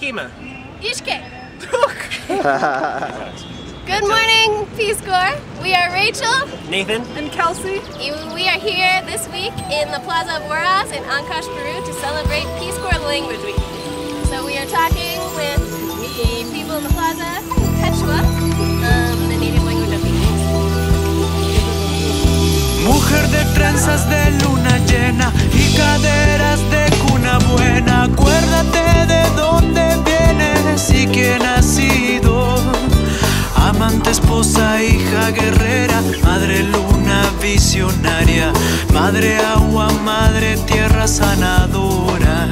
Kima. Ishke. Good morning, Peace Corps. We are Rachel, Nathan, and Kelsey. We are here this week in the plaza of Huaraz in Peru to celebrate Peace Corps Language Week. So we are talking with the people in the plaza, Quechua, the native language of the Mujer de trenzas de luna llena y caderas de cuna buena, acuérdate de dónde vienes y quién has sido. Amante, esposa, hija guerrera, madre luna visionaria, madre agua, madre tierra sanadora.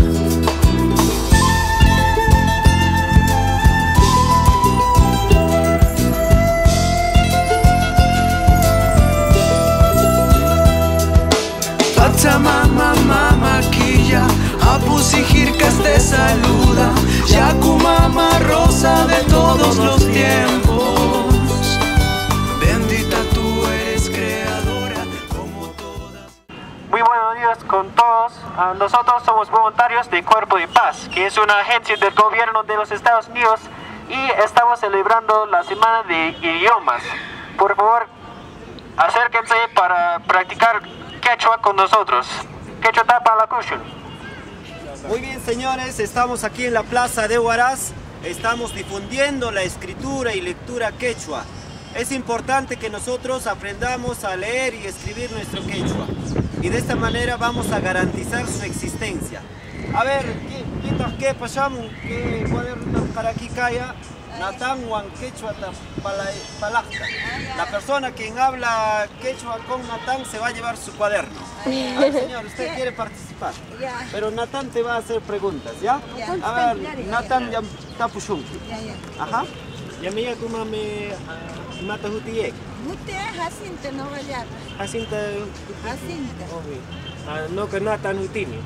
Pachamama, maquilla, Apus y Jircas te saluda, Yacumama, rosa de todos los tiempos. Bendita tú eres creadora como todas. muy buenos días con todos. Nosotros somos voluntarios de Cuerpo de Paz, que es una agencia del gobierno de los Estados Unidos, y estamos celebrando la semana de idiomas. Por favor, acérquense para practicar Quechua con nosotros. Quechua tapa la cushion. Muy bien, señores, estamos aquí en la plaza de Huaraz. Estamos difundiendo la escritura y lectura quechua. Es importante que nosotros aprendamos a leer y escribir nuestro quechua, y de esta manera vamos a garantizar su existencia. A ver, ¿qué pasamos? ¿Qué cuaderno para aquí calla? Natán Juan Quechua Palacta. La persona quien habla quechua con Natán se va a llevar su cuaderno. A ver, señor, usted quiere participar, pero Natán te va a hacer preguntas, ¿ya? A ver, Natán ya está pushunki. Ajá. Ya me llamo mata hutiek. Mute Jacinta no vaya. Jacinta. Jacinta. No que nata hutini.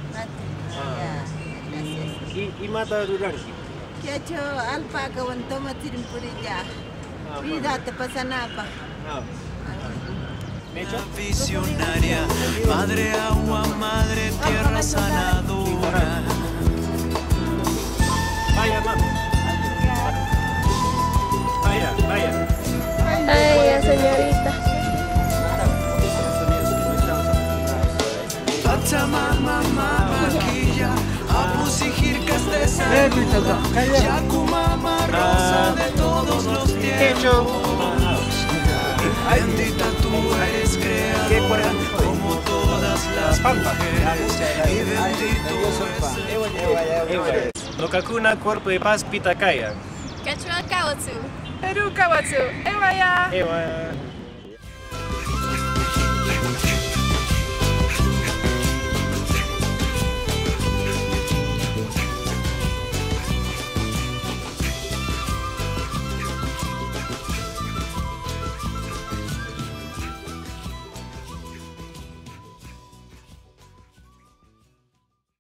Gracias. Y mata ruranki. Que ha hecho alpaca o toma tirin por ella. Vida te pasa nada. Visionaria, madre agua, madre tierra sanadora. Vaya, mamá. Vaya. Ay, señorita. Pachamama, maquilla, Apus y Jircas te saluda, Yacumama, rosa de todos los tiempos. Bendita tú eres creadora como todas las mujeres, y bendito eres. Nokakuna Cuerpo de Paz Pitacaya. Quechua Kawatsu. Peru Kawatsu. Ewaya. Ewa.